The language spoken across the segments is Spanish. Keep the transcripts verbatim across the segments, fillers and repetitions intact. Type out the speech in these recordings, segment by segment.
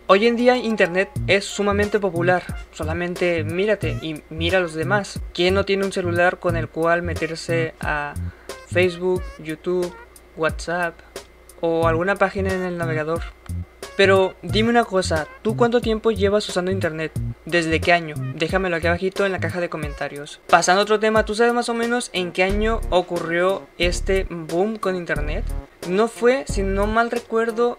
Hoy en día internet es sumamente popular, solamente mírate y mira a los demás. ¿Quién no tiene un celular con el cual meterse a Facebook, YouTube, WhatsApp o alguna página en el navegador? Pero dime una cosa, ¿tú cuánto tiempo llevas usando internet? ¿Desde qué año? Déjamelo aquí abajito en la caja de comentarios. Pasando a otro tema, ¿tú sabes más o menos en qué año ocurrió este boom con internet? No fue, si no mal recuerdo,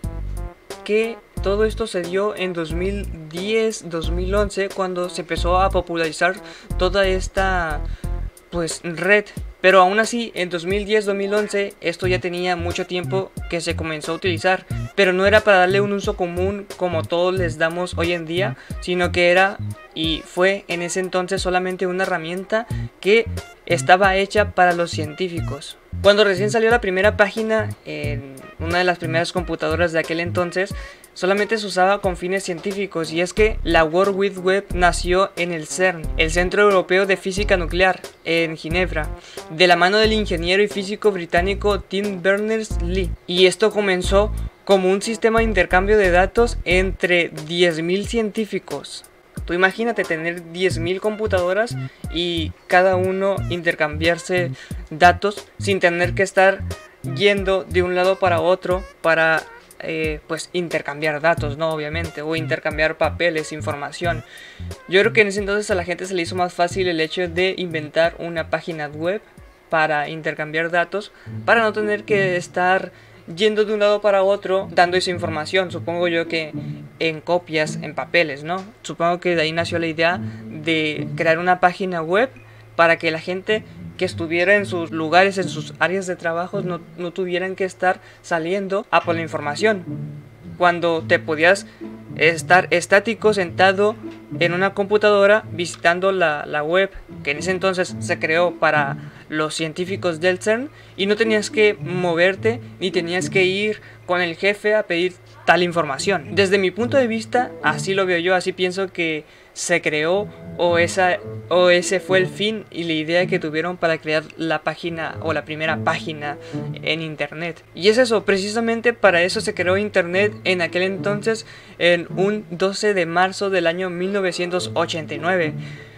que todo esto se dio en dos mil diez, dos mil once, cuando se empezó a popularizar toda esta pues red. Pero aún así, en dos mil diez, dos mil once, esto ya tenía mucho tiempo que se comenzó a utilizar, pero no era para darle un uso común como todos les damos hoy en día, sino que era y fue en ese entonces solamente una herramienta que estaba hecha para los científicos. Cuando recién salió la primera página en una de las primeras computadoras de aquel entonces, solamente se usaba con fines científicos, y es que la World Wide Web nació en el CERN, el Centro Europeo de Física Nuclear, en Ginebra, de la mano del ingeniero y físico británico Tim Berners-Lee. Y esto comenzó como un sistema de intercambio de datos entre diez mil científicos. Tú imagínate tener diez mil computadoras y cada uno intercambiarse datos sin tener que estar yendo de un lado para otro para eh, pues intercambiar datos, ¿no? Obviamente, o intercambiar papeles, información. Yo creo que en ese entonces a la gente se le hizo más fácil el hecho de inventar una página web para intercambiar datos, para no tener que estar yendo de un lado para otro dando esa información. Supongo yo que en copias, en papeles, ¿no? Supongo que de ahí nació la idea de crear una página web para que la gente que estuviera en sus lugares, en sus áreas de trabajo, no, no tuvieran que estar saliendo a por la información, cuando te podías estar estático sentado en una computadora visitando la, la web que en ese entonces se creó para los científicos del CERN, y no tenías que moverte ni tenías que ir con el jefe a pedir tal información. Desde mi punto de vista, así lo veo yo, así pienso que se creó, o, esa, o ese fue el fin y la idea que tuvieron para crear la página o la primera página en internet. Y es eso, precisamente para eso se creó internet en aquel entonces, en un doce de marzo del año mil novecientos ochenta y nueve.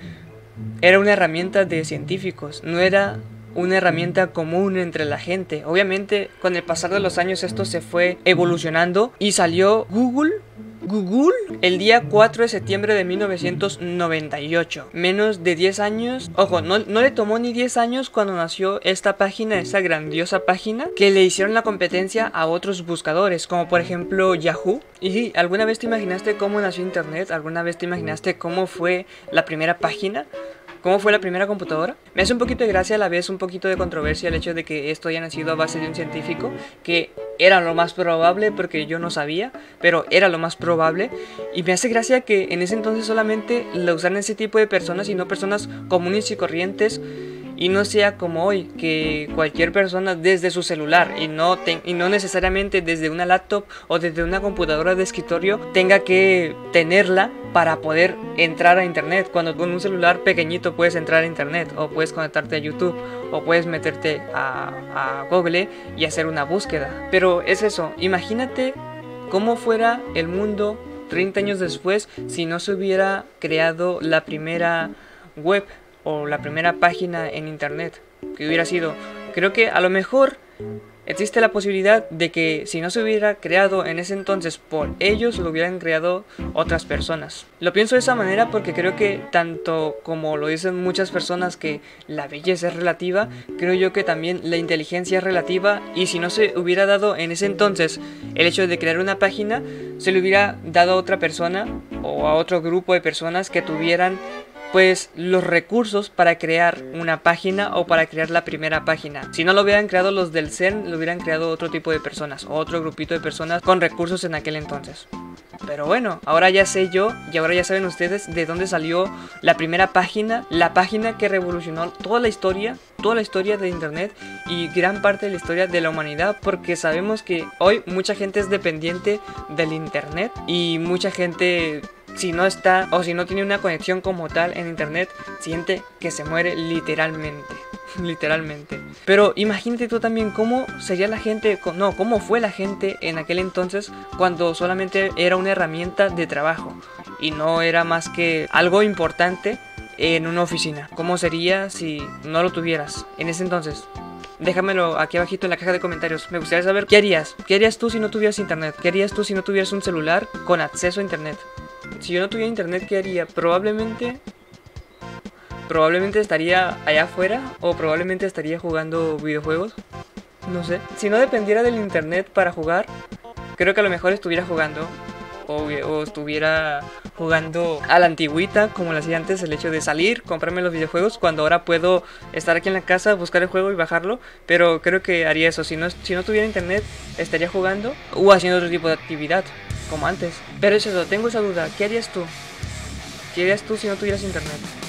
Era una herramienta de científicos, no era una herramienta común entre la gente. Obviamente, con el pasar de los años esto se fue evolucionando y salió Google Google el día cuatro de septiembre de mil novecientos noventa y ocho. Menos de diez años. Ojo, no, no le tomó ni diez años cuando nació esta página, esta grandiosa página, que le hicieron la competencia a otros buscadores, como por ejemplo Yahoo. Y sí, ¿alguna vez te imaginaste cómo nació internet? ¿Alguna vez te imaginaste cómo fue la primera página? ¿Cómo fue la primera computadora? Me hace un poquito de gracia, a la vez un poquito de controversia el hecho de que esto haya nacido a base de un científico, que era lo más probable, porque yo no sabía, pero era lo más probable. Y me hace gracia que en ese entonces solamente la usaran ese tipo de personas y no personas comunes y corrientes, y no sea como hoy, que cualquier persona desde su celular y no, te, y no necesariamente desde una laptop o desde una computadora de escritorio tenga que tenerla para poder entrar a internet, cuando con un celular pequeñito puedes entrar a internet, o puedes conectarte a YouTube, o puedes meterte a, a Google y hacer una búsqueda. Pero es eso, imagínate cómo fuera el mundo treinta años después si no se hubiera creado la primera web o la primera página en internet. Que hubiera sido, creo que a lo mejor existe la posibilidad de que si no se hubiera creado en ese entonces por ellos, lo hubieran creado otras personas. Lo pienso de esa manera porque creo que tanto como lo dicen muchas personas que la belleza es relativa, creo yo que también la inteligencia es relativa, y si no se hubiera dado en ese entonces el hecho de crear una página, se le hubiera dado a otra persona o a otro grupo de personas que tuvieran pues los recursos para crear una página o para crear la primera página. Si no lo hubieran creado los del CERN, lo hubieran creado otro tipo de personas, o otro grupito de personas con recursos en aquel entonces. Pero bueno, ahora ya sé yo, y ahora ya saben ustedes de dónde salió la primera página, la página que revolucionó toda la historia, toda la historia de internet y gran parte de la historia de la humanidad, porque sabemos que hoy mucha gente es dependiente del internet, y mucha gente, si no está o si no tiene una conexión como tal en internet, siente que se muere literalmente. literalmente. Pero imagínate tú también cómo sería la gente, no, cómo fue la gente en aquel entonces cuando solamente era una herramienta de trabajo y no era más que algo importante en una oficina. ¿Cómo sería si no lo tuvieras en ese entonces? Déjamelo aquí abajito en la caja de comentarios. Me gustaría saber qué harías. ¿Qué harías tú si no tuvieras internet? ¿Qué harías tú si no tuvieras un celular con acceso a internet? Si yo no tuviera internet, ¿qué haría? Probablemente... Probablemente estaría allá afuera o probablemente estaría jugando videojuegos. No sé. Si no dependiera del internet para jugar, creo que a lo mejor estuviera jugando. O, o estuviera jugando a la antigüita, como lo hacía antes, el hecho de salir, comprarme los videojuegos, cuando ahora puedo estar aquí en la casa, buscar el juego y bajarlo. Pero creo que haría eso. Si no, si no tuviera internet, estaría jugando o haciendo otro tipo de actividad, como antes. Pero es eso, tengo esa duda. ¿Qué harías tú? ¿Qué harías tú si no tuvieras internet?